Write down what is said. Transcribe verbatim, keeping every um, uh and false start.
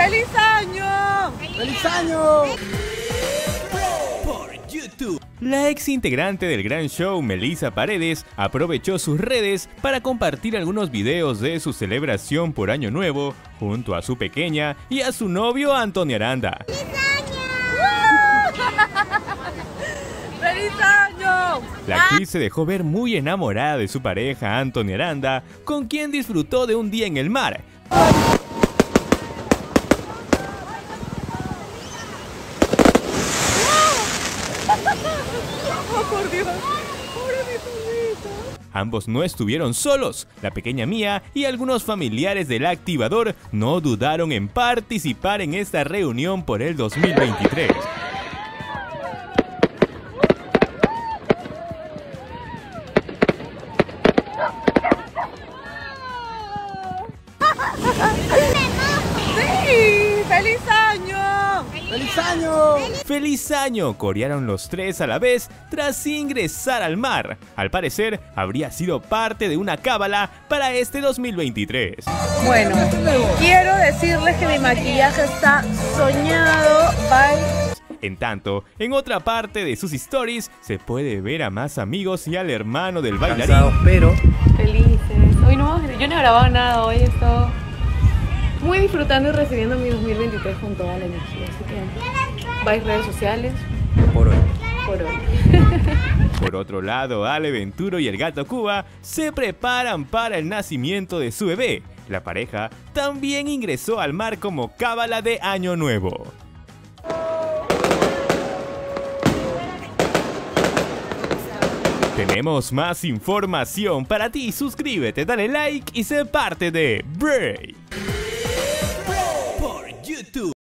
¡Feliz año! ¡Feliz año! Por YouTube. La ex integrante del gran show, Melissa Paredes, aprovechó sus redes para compartir algunos videos de su celebración por Año Nuevo junto a su pequeña y a su novio Antonio Aranda. ¡Feliz año! ¡Feliz año! La actriz se dejó ver muy enamorada de su pareja Antonio Aranda, con quien disfrutó de un día en el mar. ¡Oh, por Dios! ¡Pobre mi perrito! Ambos no estuvieron solos. La pequeña Mía y algunos familiares del activador no dudaron en participar en esta reunión por el dos mil veintitrés. ¡Sí! ¡Feliz año! ¡Feliz año! ¡Feliz año! Corearon los tres a la vez tras ingresar al mar. Al parecer, habría sido parte de una cábala para este dos mil veintitrés. Bueno, quiero decirles que mi maquillaje está soñado. Bye. En tanto, en otra parte de sus stories se puede ver a más amigos y al hermano del bailarín. Cansados, pero Felices. Hoy no, yo no he grabado nada, hoy he estado muy disfrutando y recibiendo mi dos mil veintitrés con toda la energía. Así que vais redes sociales por hoy. por hoy. Por otro lado, Ale Venturo y el gato Cuba se preparan para el nacimiento de su bebé. La pareja también ingresó al mar como cábala de Año Nuevo. Tenemos más información para ti. Suscríbete, dale like y sé parte de Bray. Por YouTube.